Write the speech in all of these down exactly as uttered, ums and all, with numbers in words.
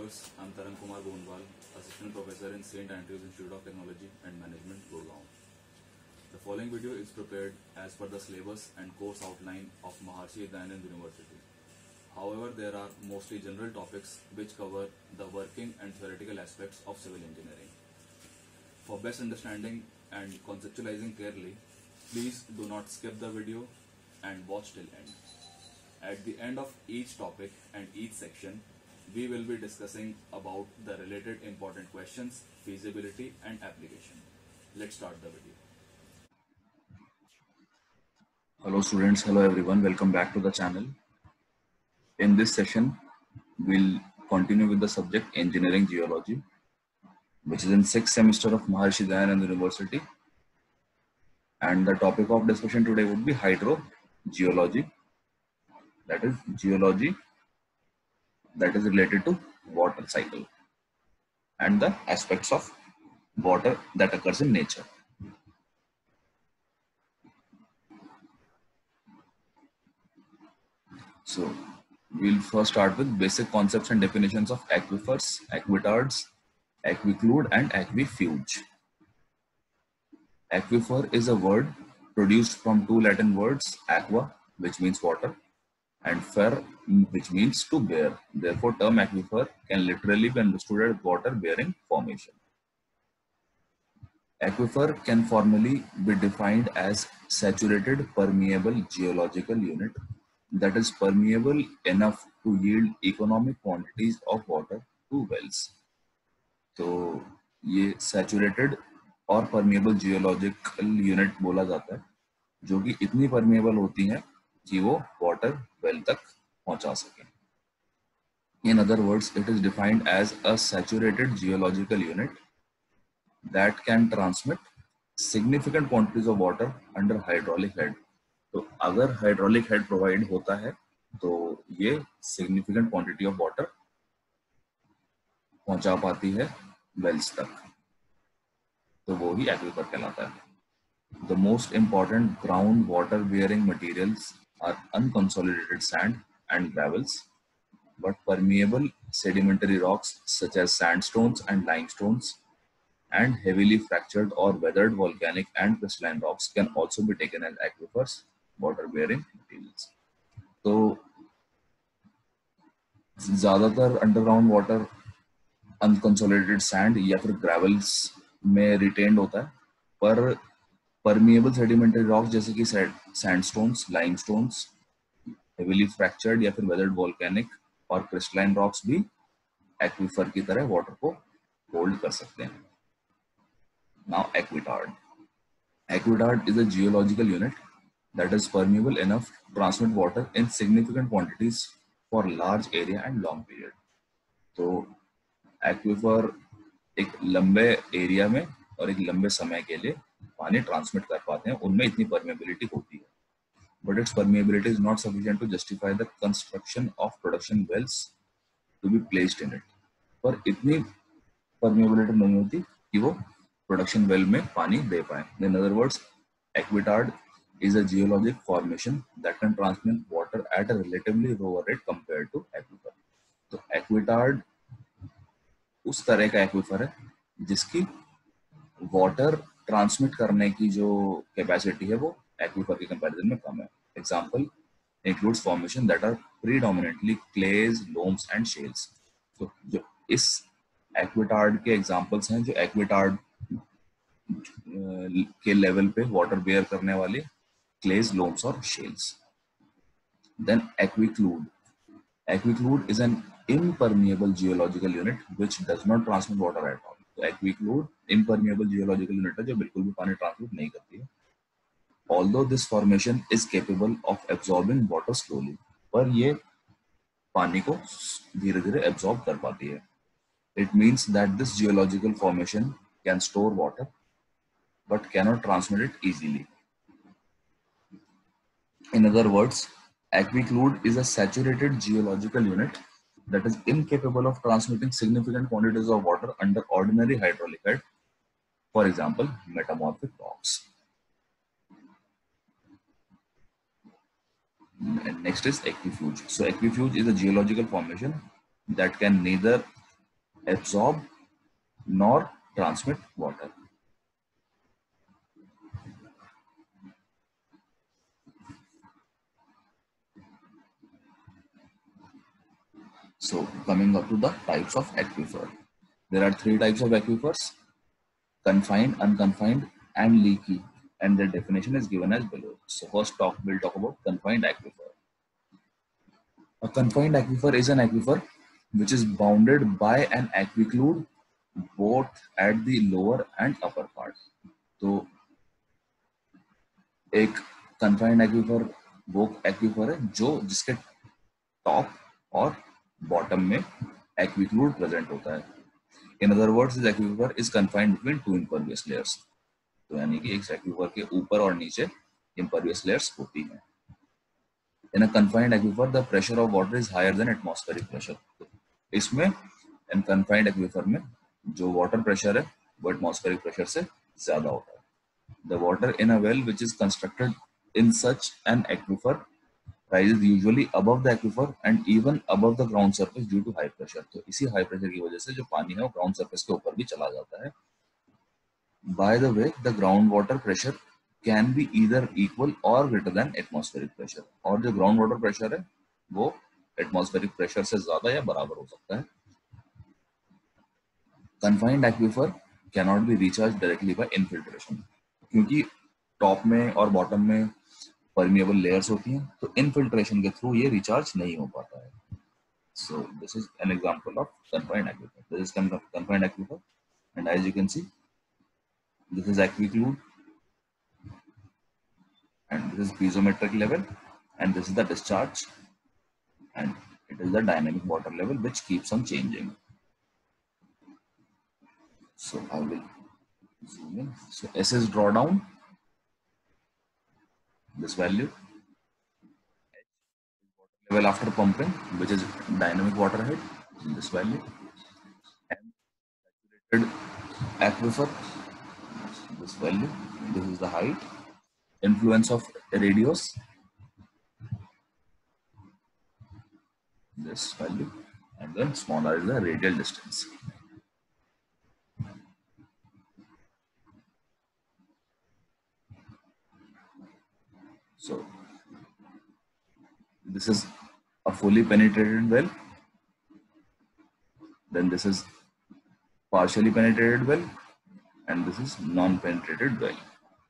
viewers, I'm Tarang Kumar Gondwal, Assistant Professor in Saint Andrews Institute of Technology and Management, Gurgaon. The following video is prepared as per the syllabus and course outline of Maharshi Dayanand University. However, there are mostly general topics which cover the working and theoretical aspects of civil engineering. For best understanding and conceptualizing clearly, please do not skip the video and watch till end. At the end of each topic and each section, we will be discussing about the related important questions, feasibility and application. Let's start the video. Hello students, hello everyone, welcome back to the channel. In this session, we'll continue with the subject Engineering Geology, which is in sixth semester of Maharshi Dayanand University. And the topic of discussion today would be hydrogeology, that is geology that is related to water cycle and the aspects of water that occurs in nature. So we'll first start with basic concepts and definitions of aquifers, aquithards, aquiclude and aquifuge. Aquifer is a word produced from two Latin words, aqua, which means water, and fer, which means to bear. Therefore, term aquifer can literally be understood as water-bearing formation. Aquifer can formally be defined as saturated permeable geological unit that is permeable enough to yield economic quantities of water to wells. तो ये saturated और permeable geological unit बोला जाता है, जो कि इतनी permeable होती हैं कि वो water well तक पहुंचा सके. In other words, it is defined as a saturated geological unit that can transmit significant quantities of water under hydraulic head. तो अगर hydraulic head provide होता है तो ये significant quantity of water पहुंचा पाती है wells तक, तो वो ही aquifer कहलाता है. The most important groundwater bearing materials are unconsolidated sand and gravels, but permeable sedimentary rocks such as sandstones and limestones and heavily fractured or weathered volcanic and crystalline rocks can also be taken as aquifers, water bearing materials. तो ज़्यादातर underground water unconsolidated sand या फिर gravels में retained होता है, पर permeable sedimentary rocks जैसे कि सैंडस्टोन्स, लाइमस्टोन्स, हेवीली फ्रैक्चर्ड या फिर वेदर्ड वोल्केनिक और क्रिस्टलाइन रॉक्स भी एक्विफर की तरह वाटर को होल्ड कर सकते हैं. Now aquitard. Aquitard is a geological unit that is permeable enough to transmit water in significant quantities for large area and long period. तो एक्विफर एक लंबे एरिया में और एक लंबे समय के लिए पानी ट्रांसमिट कर पाते हैं, उनमें इतनी परमेबिलिटी होती है. But its permeability is not sufficient to justify the construction of production wells to be placed in it. पर इतनी permeability नहीं होती कि वो production well में पानी दे पाए. In other words, aquitard is a geologic formation that can transmit water at a relatively lower rate compared to aquifer. तो aquitard उस तरह का aquifer है जिसकी water ट्रांसमिट करने की जो कैपेसिटी है वो एक्विफर के कंपैरिजन में कम है. Example includes formation that are predominantly clays, loams and shales. तो जो इस एक्विटार्ड के एग्जांपल्स हैं जो एक्विटार्ड के लेवल पे वाटर बेयर करने वाले क्लेज, लोम्स और shales. Then aquiclude. Aquiclude is an impermeable geological unit which does not transmit water at all. तो एक्विक्लूड impermeable geological unit है जो बिल्कुल भी पानी ट्रांसमिट नहीं करती है. Although this formation is capable of absorbing water slowly, पर ये पानी को धीरे धीरे absorb कर पाती है. It means that this geological formation can store water but cannot transmit it easily. In other words, aquiclude is a saturated geological unit that is incapable of transmitting significant quantities of water under ordinary hydraulic head, for example, metamorphic rocks. And next is aquifuge. So aquifuge is a geological formation that can neither absorb nor transmit water. So coming up to the types of aquifer. There are three types of aquifers: confined, unconfined, and leaky, and their definition is given as below. So first talk we'll talk about confined aquifer. A confined aquifer is an aquifer which is bounded by an aquiclude both at the lower and upper part. तो एक confined aquifer वो aquifer है जो जिसके top और bottom में aquiclude present होता है. In other words, this aquifer is confined between two impervious layers. तो यानी कि एक aquifer के ऊपर और नीचे impervious layers होती हैं. In a confined aquifer, the pressure of water is higher than atmospheric pressure. इसमें in confined aquifer में जो water pressure है वो atmospheric pressure से ज़्यादा होता है. The water in a well which is constructed in such an aquifer rises usually above the aquifer and even above the ground surface due to high pressure. तो इसी high pressure की वजह से जो पानी है वो ground surface के ऊपर भी चला जाता है. By the way, the groundwater pressure can be either equal or greater than atmospheric pressure. और जो groundwater pressure है वो atmospheric pressure से ज़्यादा या बराबर हो सकता है. Confined aquifer cannot be recharged directly by infiltration. क्योंकि टॉप में और बॉटम में परमिएबल लेयर्स होती हैं तो इनफिल्ट्रेशन के थ्रू ये रिचार्ज नहीं हो पाता है. So this is an example of confined aquifer. This is confined aquifer, and as you can see, this is aquiclude, and this is piezometric level, and this is the discharge, and it is the dynamic water level which keeps on changing. So I will zoom in. So S is drawdown, this value. Level after pumping, which is dynamic water head, this value. And saturated aquifer, this value. This is the height. Influence of radius, this value. And then smaller is the radial distance. So this is a fully penetrated well, then this is partially penetrated well, and this is non-penetrated well.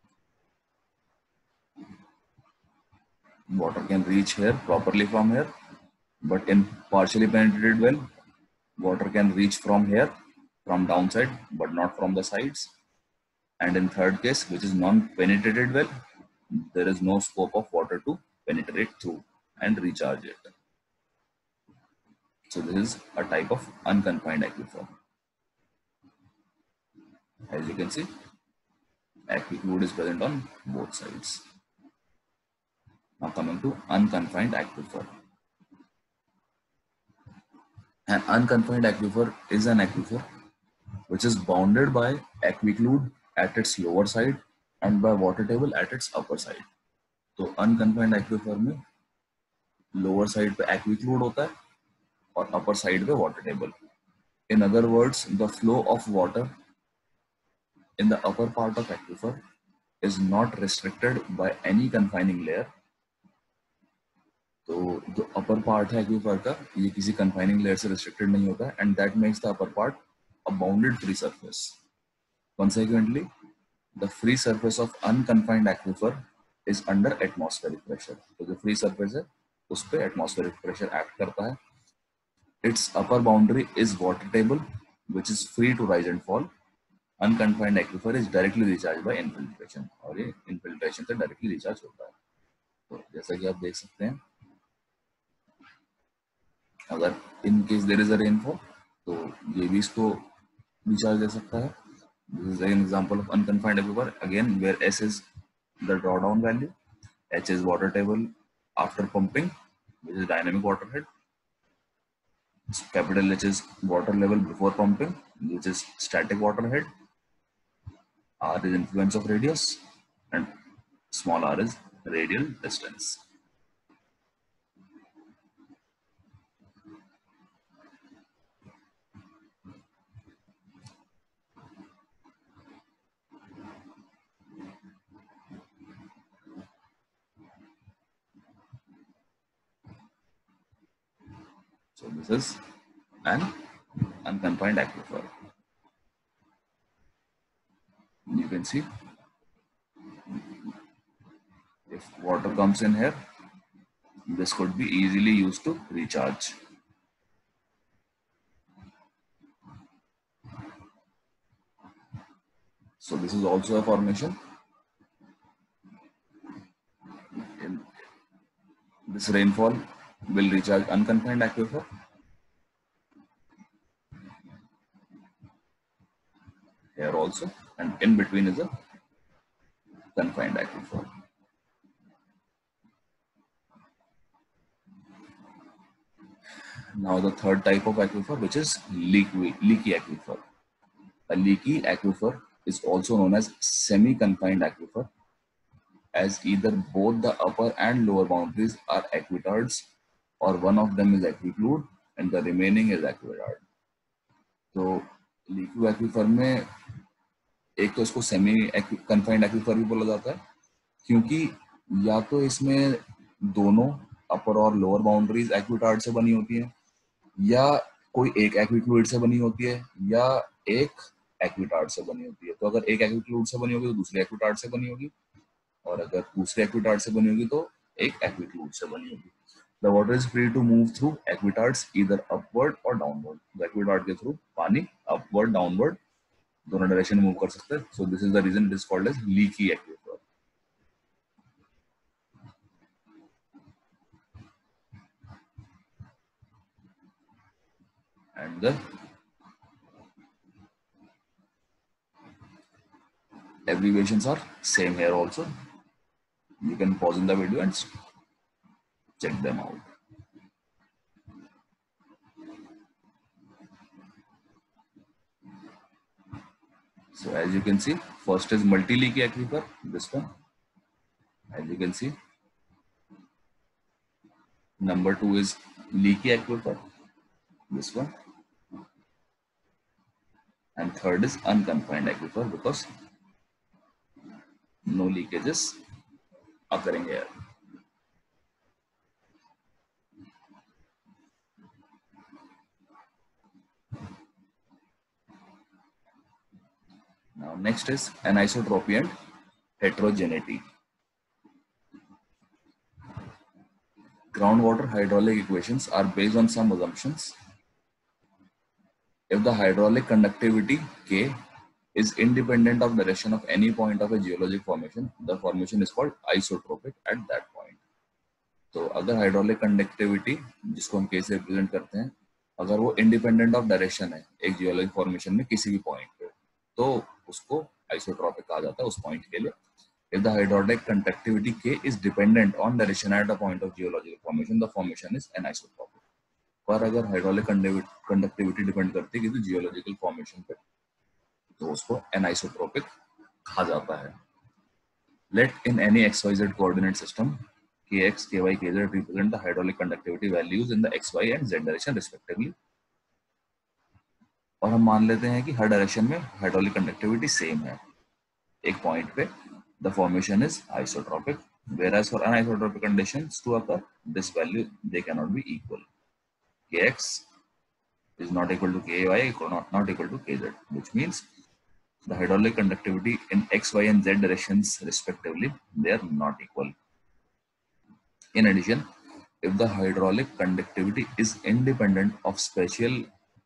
Water can reach here properly from here, but in partially penetrated well, water can reach from here, from downside, but not from the sides. And in third case, which is non-penetrated well, there is no scope of water to penetrate through and recharge it. So this is a type of unconfined aquifer. As you can see, aquiclude is present on both sides. Now coming to unconfined aquifer. An unconfined aquifer is an aquifer which is bounded by aquiclude at its lower side and by water table at its upper side. तो unconfined aquifer में lower side पे aquiclude होता है और upper side पे water table. In other words, the flow of water in the upper part of aquifer is not restricted by any confining layer. तो जो upper part है aquifer का ये किसी confining layer से restricted नहीं होता है, and that makes the upper part a bounded free surface. Consequently, the free surface of unconfined aquifer is under atmospheric pressure. तो जो free surface है उस पे atmospheric pressure act करता है. Its upper boundary is water table, which is free to rise and fall. Unconfined aquifer is directly recharged by infiltration, और ये infiltration से directly recharge होता है. तो जैसा कि आप देख सकते हैं, अगर in case there is a rainfall, तो ये भी इसको recharge दे सकता है. This is an example of unconfined aquifer again, where S is the drawdown value, H is water table after pumping, which is dynamic water head. Capital H is water level before pumping, which is static water head. R is influence of radius, and small r is radial distance. So this is an unconfined aquifer. You can see if water comes in here, this could be easily used to recharge. So this is also a formation. In this rainfall will recharge unconfined aquifer. Here also, and in between is a confined aquifer. Now the third type of aquifer, which is leaky, leaky aquifer. A leaky aquifer is also known as semi-confined aquifer, as either both the upper and lower boundaries are aquitards, or one of them is aquiclude and the remaining is aquitard. तो leaky aquifer में एक तो इसको semi confined aquifer भी बोला जाता है, क्योंकि या तो इसमें दोनों अपर और लोअर बाउंड्रीज एक्विटार्ड से बनी होती हैं, या कोई एक एक्विक्लूड से बनी होती है, या एक एक्विटार्ड से बनी होती है. तो अगर एक एक्विक्लूड से बनी होगी तो दूसरी एक्विटार्ड से बनी होगी, और अगर दूसरी एक्विटार्ड से बनी होगी तो एक एक्विक्लूड से बनी होगी. The water is free to move through aquitars either upward or downward. The aquitard के थ्रू पानी upward, downward दोनों डायरेक्शन में मूव कर सकते हैं. So this is the reason it is called as leaky aquifer. And the abbreviations are same here also. You can pause in the video and check them out. So as you can see, first is multi-leaky aquifer, this one. As you can see, number two is leaky aquifer, this one, and third is unconfined aquifer because no leakages occurring here. Now next is anisotropy and heterogeneity. Groundwater hydraulic equations are based on some assumptions. If the hydraulic conductivity K is independent of direction of any point of a geologic formation, the formation is called isotropic at that point. तो अगर hydraulic conductivity जिसको हम K से represent करते हैं, अगर वो independent of direction है एक जियोलॉजिक फॉर्मेशन में किसी भी पॉइंट पे, तो उसको आइसोट्रोपिक कहा जाता है उस पॉइंट के लिए. If the hydraulic conductivity K is dependent on direction at a point of geological formation, the formation is anisotropic. पर अगर हाइड्रोलिक कंडक्टिविटी डिपेंड करती है किसी जियोलॉजिकल फॉर्मेशन पे, तो उसको एनाइसोट्रोपिक कहा जाता है. Let in any x y z coordinate system kx, ky, kz represent the hydraulic conductivity values in the x, y and z direction respectively. और हम मान लेते हैं कि हर डायरेक्शन में हाइड्रोलिक कंडक्टिविटी सेम है एक पॉइंट पे. The formation is isotropic, whereas for anisotropic conditions to occur, this value they cannot be equal. Kx is not equal to ky, not, not equal to kz, which means the hydraulic conductivity in x, y and z directions respectively, they are not equal. In addition, if the hydraulic conductivity is independent of spatial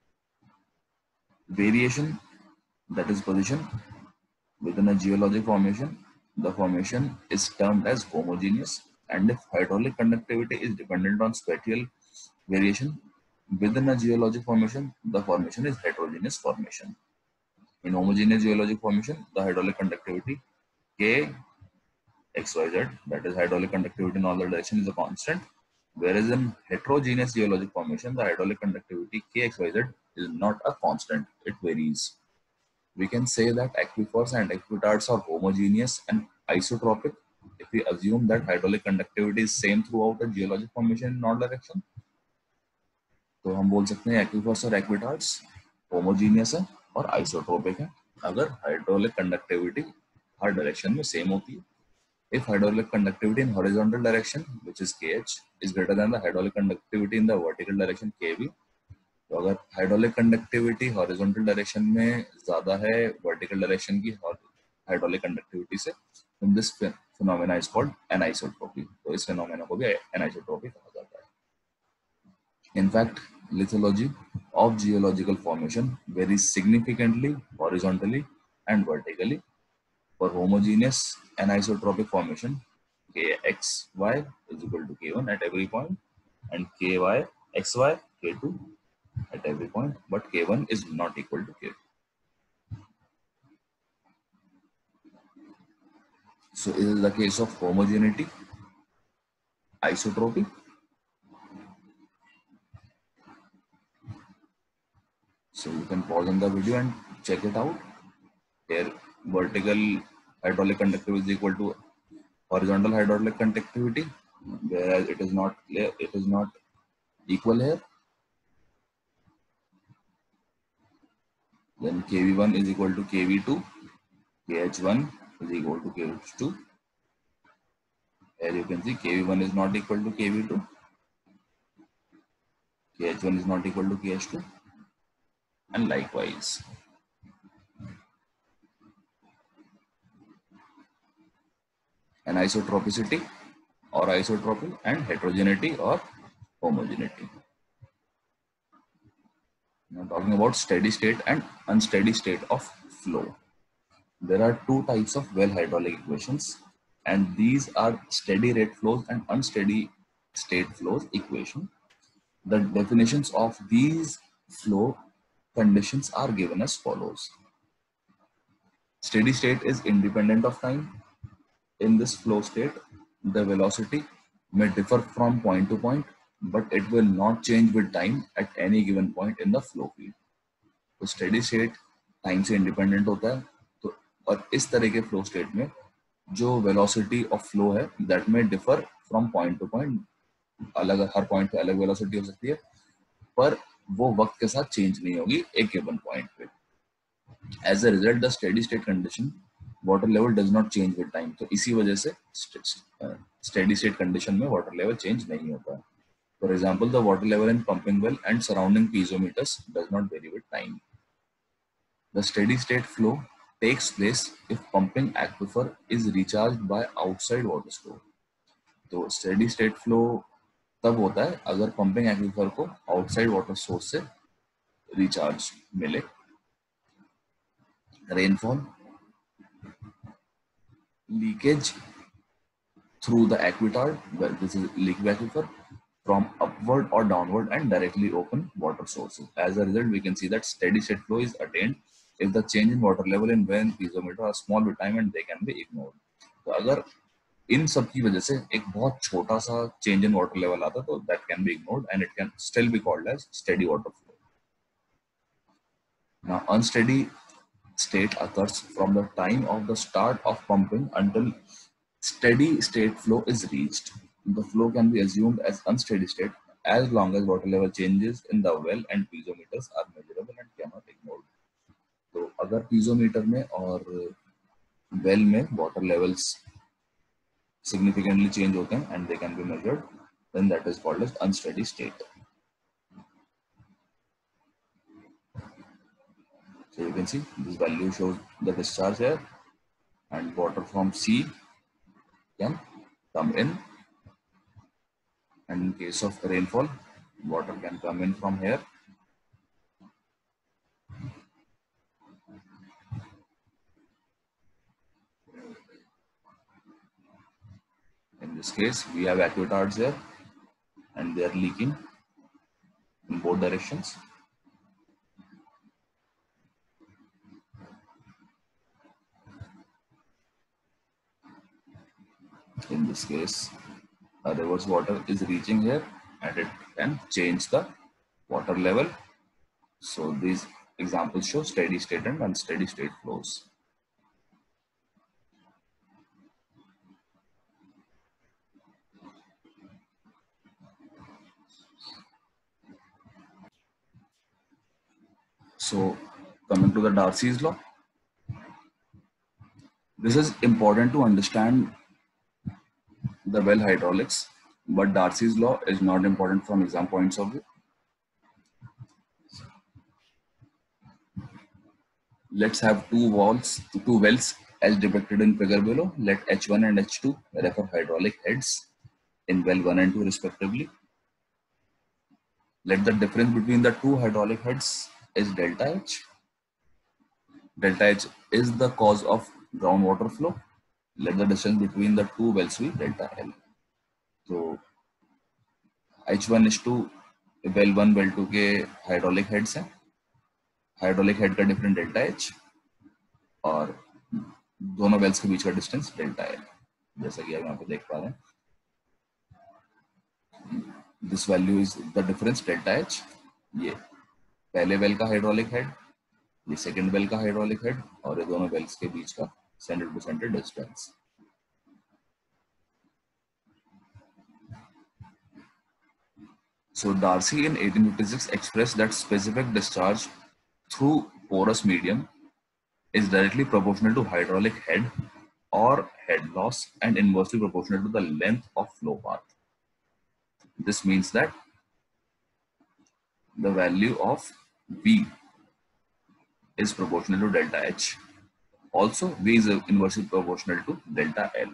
variation, that is position within a geologic formation, the formation is termed as homogeneous. And if hydraulic conductivity is dependent on spatial variation within a geologic formation, the formation is heterogeneous formation. In homogeneous geologic formation, the hydraulic conductivity K X Y Z, that is hydraulic conductivity in all the direction, is a constant, whereas in heterogeneous geologic formation, the hydraulic conductivity K X Y Z is not a constant, it varies. We can say that aquifers and aquitards are homogeneous and isotropic if we assume that hydraulic conductivity is same throughout a geologic formation in all direction. तो हम बोल सकते हैं aquifers और aquitards homogeneous है और isotropic है अगर hydraulic conductivity हर डायरेक्शन में सेम होती है. if hydraulic conductivity in horizontal direction, which is K H, is greater than the hydraulic conductivity in the vertical direction K V, तो अगर hydraulic conductivity horizontal direction में ज़्यादा है vertical direction की hydraulic conductivity से, then this phenomena is called anisotropy. तो इस phenomena को भी anisotropy कहा जाता है. In fact, lithology of geological formation varies significantly horizontally and vertically. For homogeneous anisotropic formation, K X Y is equal to K one at every point, and K Y X Y K two at every point, but K one is not equal to K two. So this is the case of homogeneity, isotropy. So you can pause on the video and check it out. Here, vertical hydraulic conductivity is equal to horizontal hydraulic conductivity, whereas it is not it is not equal here. Then K V one is equal to K V two, K H one is equal to K H two. Here you can see K V one is not equal to K V two, K H one is not equal to K H two, and likewise. Anisotropicity or isotropy, and heterogeneity or homogeneity. Now talking about steady state and unsteady state of flow. There are two types of well hydraulic equations, and these are steady rate flows and unsteady state flows equation. The definitions of these flow conditions are given as follows. Steady state is independent of time. In this flow state, the velocity may differ from point to point, but it will not change with time at any given point in the flow field. तो steady state time से independent होता है, तो और इस तरह के flow state में जो velocity of flow है that may differ from point to point, अलग हर point पे अलग velocity हो सकती है, पर वो वक्त के साथ change नहीं होगी एक given point पे. As a result, the steady state condition water level does not change with time. तो इसी वजह से steady state condition में water level change नहीं होता है. For example, the water level in pumping well and surrounding piezometers does not vary with time. The steady state flow takes place if pumping aquifer is recharged by outside water store. तो steady state flow तब होता है अगर pumping aquifer को outside water source से recharge मिले. Rainfall, leakage through the aquitard, where this is leaking aquifer, from upward or downward and directly open water sources. As a result, we can see that steady state flow is attained if the change in water level in well and piezometer are small with time and they can be ignored. तो अगर इन सब की वजह से एक बहुत छोटा सा change in water level आता तो that can be ignored and it can still be called as steady water flow. Now, unsteady state occurs from the time of the start of pumping until steady state flow is reached. The flow can be assumed as unsteady state as long as water level changes in the well and piezometers are measurable and cannot ignored. तो अगर piezometer में और well में water levels significantly change होते हैं and they can be measured, then that is called as unsteady state. So you can see this value shows the discharge here, and water from sea can come in, and in case of rainfall, water can come in from here. In this case, we have aquitards here, and they are leaking in both directions. In this case, a reverse water is reaching here and it can change the water level. So these examples show steady state and unsteady state flows. So coming to the Darcy's law, this is important to understand the well hydraulics, but Darcy's law is not important from exam points of view. Let's have two walls, two wells as depicted in figure below. Let H one and H two refer hydraulic heads in well one and two respectively. Let the difference between the two hydraulic heads is delta H. Delta H is the cause of groundwater flow. Let the distance between the two wells be delta L. So H one H two well one well two के hydraulic heads हैं. Hydraulic head का difference delta H और दोनों wells के बीच का distance delta L. जैसा कि आप यहाँ पे देख पा रहे हैं. This value is the difference delta H. ये पहले well का hydraulic head, ये second well का hydraulic head और ये दोनों wells के बीच का center to center distance. So Darcy in eighteen fifty-six expressed that specific discharge through porous medium is directly proportional to hydraulic head or head loss and inversely proportional to the length of flow path. This means that the value of V is proportional to delta H. Also, V is inversely proportional to delta L.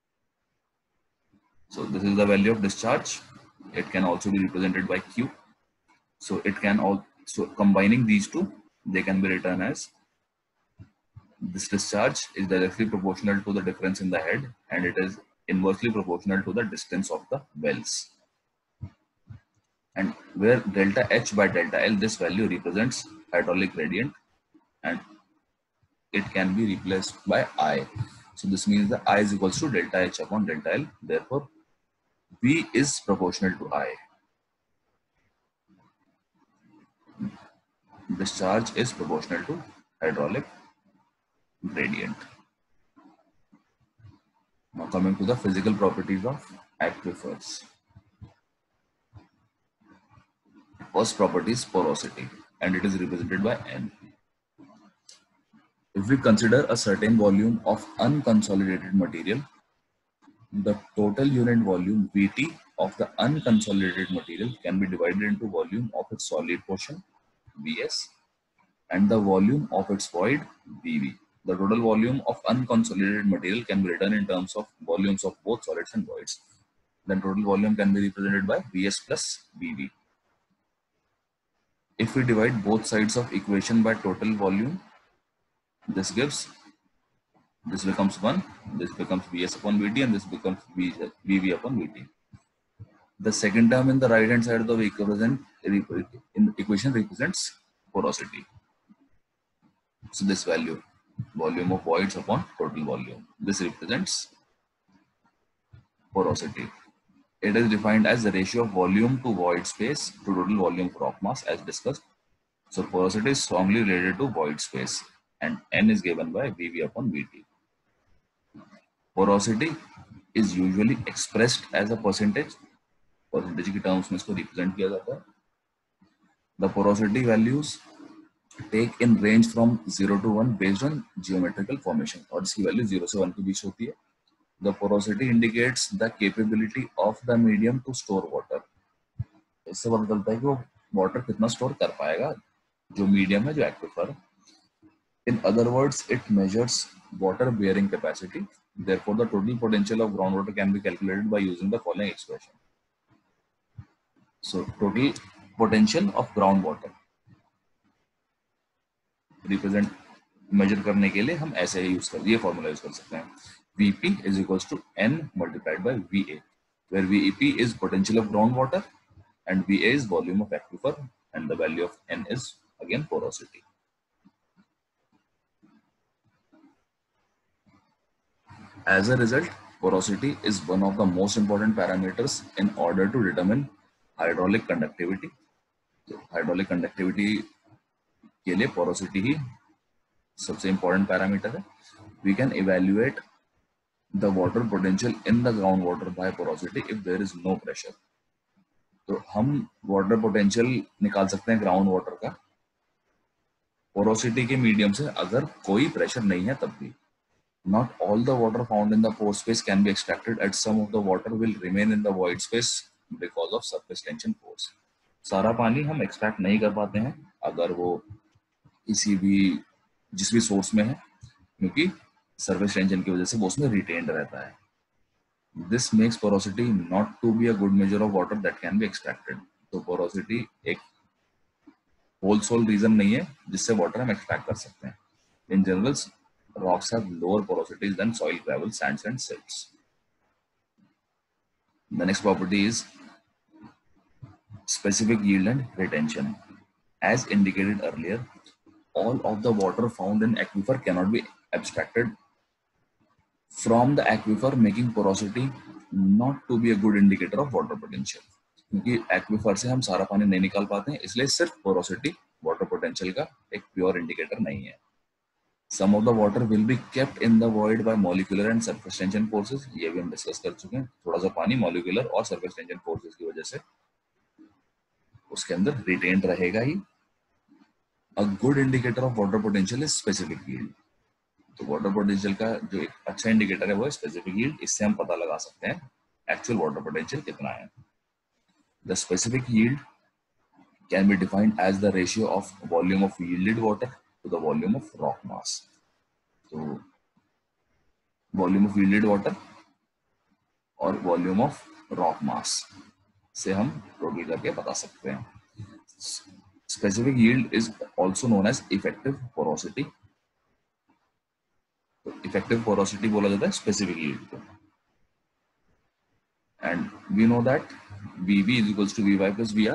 So this is the value of discharge. It can also be represented by Q. So it can also, combining these two, they can be written as this discharge is directly proportional to the difference in the head and it is inversely proportional to the distance of the wells. And where delta H by delta L, this value represents hydraulic gradient and it can be replaced by I. So this means that I is equals to delta H upon delta L. Therefore, V is proportional to I. Discharge is proportional to hydraulic gradient. Now coming to the physical properties of aquifers. First property is porosity and it is represented by N. If we consider a certain volume of unconsolidated material, the total unit volume V T of the unconsolidated material can be divided into volume of its solid portion V S and the volume of its void V V. The total volume of unconsolidated material can be written in terms of volumes of both solids and voids. Then total volume can be represented by V S plus V V. If we divide both sides of equation by total volume, this gives, this becomes one, this becomes V S upon V T and this becomes V V upon V T. The second term in the right hand side of the equation, in equation represents porosity. So this value, volume of voids upon total volume, this represents porosity. It is defined as the ratio of volume to void space to total volume of rock mass as discussed. So porosity is strongly related to void space and N is given by V V upon V T. Porosity is usually expressed as a percentage. Percentage की terms में इसको represent किया जाता है. The porosity values take in range from zero to one based on geometrical formation और इसकी value zero से one के बीच होती है. The porosity indicates the capability of the medium to store water. इससे पता चलता है कि वो water कितना store कर पाएगा जो medium है, जो aquifer है. In other words, it measures water bearing capacity. Therefore, the total potential of groundwater can be calculated by using the following expression. So, total potential of groundwater represent measure करने के लिए हम ऐसे ही use कर ये formula use कर सकते हैं. V P is equals to N multiplied by V A, where V P is potential of groundwater and V A is volume of aquifer, and the value of N is again porosity. As a result, porosity is one of the most important parameters in order to determine hydraulic conductivity. So, hydraulic conductivity के लिए porosity ही सबसे important parameter है. We can evaluate the water potential in the groundwater by porosity if there is no pressure. तो हम water potential निकाल सकते हैं groundwater का porosity के medium से अगर कोई pressure नहीं है तब भी. Not all the water found in the pore space can be extracted, and some of the water will remain in the void space because of surface tension pores. सारा पानी हम एक्सट्रैक्ट नहीं कर पाते हैं अगर वो किसी भी जिस भी सोर्स में है, क्योंकि सरफेस टेंशन की वजह से वो उसमें रिटेन्ड रहता है. This makes porosity not to be a good measure of water that can be extracted. तो porosity एक होल सोल रीजन नहीं है जिससे वाटर हम एक्सट्रैक्ट कर सकते हैं. In general, rocks have lower porosities than soil, gravel, sands, and silts. The next property is specific yield and retention. As indicated earlier, all of the water found in aquifer cannot be abstracted from the aquifer, making porosity not to be a good indicator of water potential. क्योंकि aquifer से हम सारा पानी नहीं निकाल पाते हैं, इसलिए सिर्फ पोरोसिटी वाटर पोटेंशियल का एक प्योर इंडिकेटर नहीं है. Some of the water will be kept in the void by molecular and surface tension forces. ये भी हम डिस्कस कर चुके हैं. थोड़ा सा पानी मॉलिक्यूलर और सरफेस टेंशन फोर्सेस की वजह से उसके अंदर रिटेन्ड रहेगा ही. A good indicator of water potential is specific yield. तो वाटर पोटेंशियल का जो एक अच्छा इंडिकेटर है वो है स्पेसिफिक यील्ड. इससे हम पता लगा सकते हैं एक्चुअल वाटर पोटेंशियल कितना है. The specific yield can be defined as the ratio of volume of yielded water to the volume of rock mass. तो वॉल्यूम ऑफ यील्डेड वाटर और वॉल्यूम ऑफ रॉक मास से हम total करके बता सकते हैं. Specific yield is also known as effective porosity. Effective porosity बोला जाता है स्पेसिफिक यील्ड को. And we know that Vv is equals to Vy plus Vr,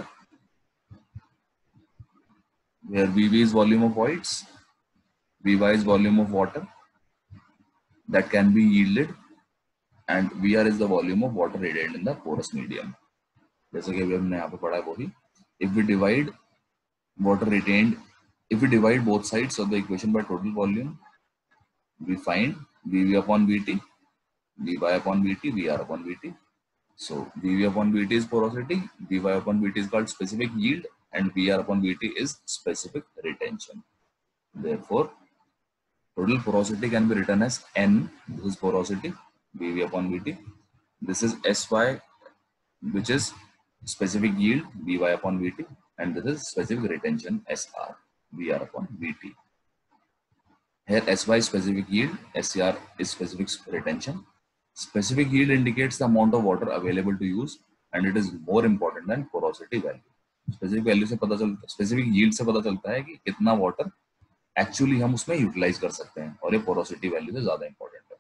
where Vv is volume of voids, Vy is volume of water that can be yielded, and Vr is the volume of water retained in the porous medium. जैसे कि अभी हमने यहाँ पे पढ़ा है वही. If we divide water retained, if we divide both sides of the equation by total volume, we find Vv upon Vt, Vy upon Vt, Vr upon Vt. So Vv upon Vt is porosity, Vy upon Vt is called specific yield, and Vr upon Vt is specific retention. Therefore, total porosity can be written as N. This is porosity, Vv upon Vt. This is Sy, which is specific yield, Vy upon Vt, and this is specific retention, Sr, Vr upon Vt. Here Sy is specific yield, Sr is specific retention. Specific yield indicates the amount of water available to use, and it is more important than porosity value. Specific value से पता चलता, specific yield से पता चलता है कि कितना water actually हम उसमें utilize कर सकते हैं, और ये porosity value से ज़्यादा important है.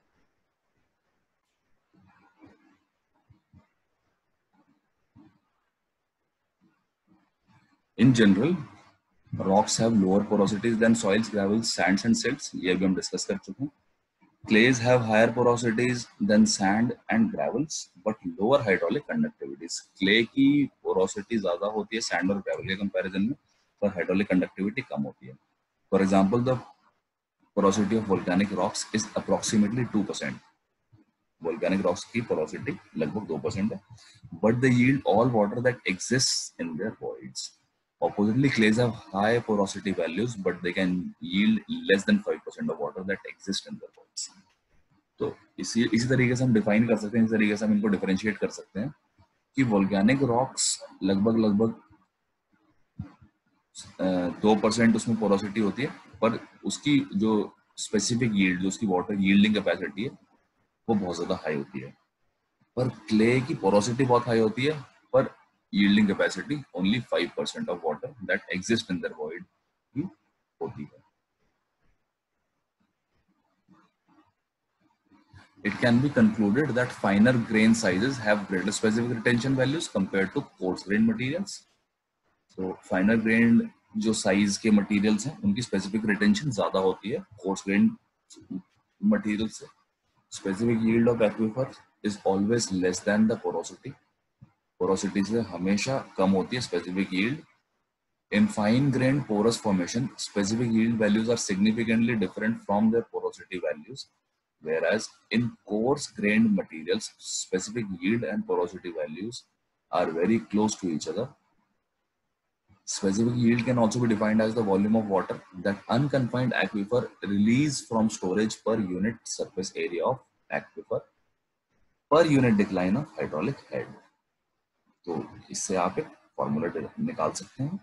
In general, rocks have lower porosities than soils, gravels, sands, and silts. ये भी हम discuss कर चुके हैं. Clays have higher porosities than sand and gravels, but lower hydraulic conductivities. Clay की porosity ज़्यादा होती है sand और gravel के comparison में, पर hydraulic conductivity कम होती है. For example, the porosity of volcanic rocks is approximately two percent. Volcanic rocks की porosity लगभग two percent है, but they yield all water that exists in their voids. Oppositely, clays have high porosity values, but they can yield less than five percent of water that exists in their voids. तो इसी इसी तरीके से हम define कर सकते हैं, इस तरीके से हम इनको डिफरेंशिएट कर सकते हैं कि वोल्केनिक रॉक्स लगभग लगभग दो परसेंट उसमें पोरोसिटी होती है, पर उसकी जो स्पेसिफिक यील्ड, जो उसकी वाटर यील्डिंग कैपेसिटी है, वो बहुत ज्यादा हाई होती है. पर क्ले की पोरोसिटी बहुत हाई होती है, पर yielding capacity only five percent of water that exists in their void की होती है. It can be concluded that finer grain sizes have greater specific retention values compared to coarse grained materials. So finer grained जो size के materials हैं, उनकी specific retention ज़्यादा होती है coarse grained materials से. Specific yield of aquifer is always less than the porosity. Porosity से हमेशा कम होती है specific yield. In fine grained porous formation, specific yield values are significantly different from their porosity values, whereas in coarse grained materials, specific yield and porosity values are very close to each other. Specific yield can also be defined as the volume of water that unconfined aquifer release from storage per unit surface area of aquifer per unit decline of hydraulic head. तो इससे आप एक formula निकाल सकते हैं.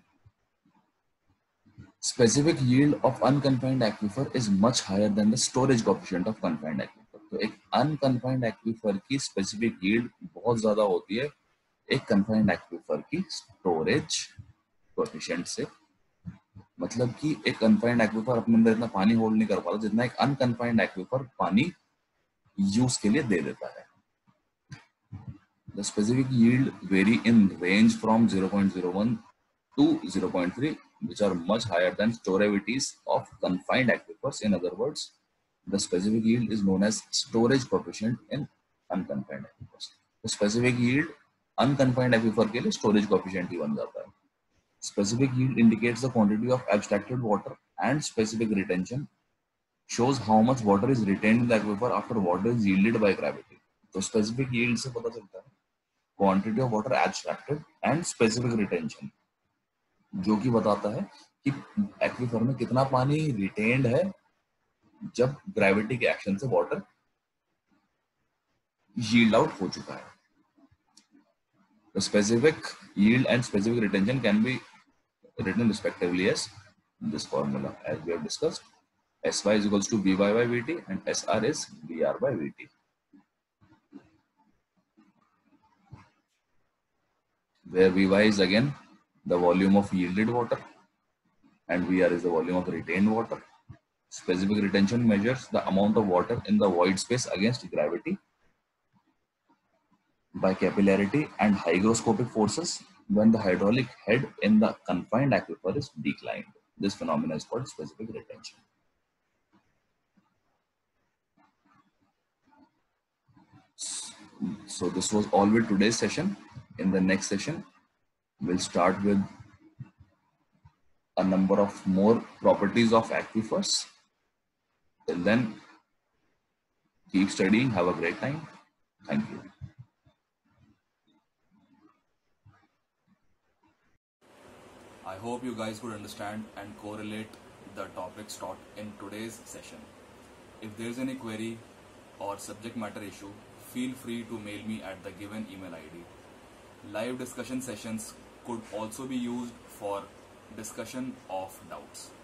Specific yield of unconfined aquifer is much higher than the storage coefficient of confined aquifer. तो एक unconfined aquifer की specific yield बहुत ज्यादा होती है एक confined aquifer की storage coefficient से. मतलब कि एक confined aquifer अपने अंदर इतना पानी होल्ड नहीं कर पाता जितना एक unconfined aquifer पानी यूज के लिए दे देता है. The specific yield vary in range from zero point zero one to zero point three, which are much higher than storavities of confined aquifers. In other words, the specific yield is known as storage coefficient in unconfined aquifers. The specific yield unconfined aquifer के लिए storage coefficient ही बन जाता है. Specific yield indicates the quantity of abstracted water, and specific retention shows how much water is retained in the aquifer after water is yielded by gravity. तो specific yield से पता चलता है quantity of water abstracted and specific retention, जो कि बताता है कि एक्विफर में कितना पानी रिटेन्ड है जब ग्रेविटी के एक्शन से वाटर यील्ड आउट हो चुका है. The specific yield and specific retention can be written respectively as this formula as we have discussed. S Y is equals to V Y by V T and S R is V R by V T. Where V Y is again the volume of yielded water and V R is the volume of retained water. Specific retention measures the amount of water in the void space against gravity by capillarity and hygroscopic forces when the hydraulic head in the confined aquifer is declined. This phenomenon is called specific retention. So this was all with today's session. In the next session, we'll start with a number of more properties of aquifers. Till then, keep studying. Have a great time. Thank you. I hope you guys could understand and correlate the topics taught in today's session. If there is any query or subject matter issue, feel free to mail me at the given email I D. Live discussion sessions could also be used for discussion of doubts.